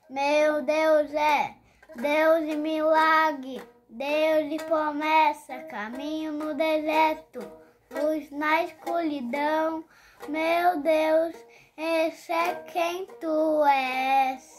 Meu Deus é Deus de milagre, Deus de promessa, caminho no deserto, luz na escuridão. Meu Deus, esse é quem tu és.